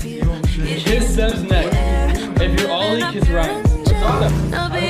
Kiss Seb's neck. If you're Ollie, kiss Ryan. What's up?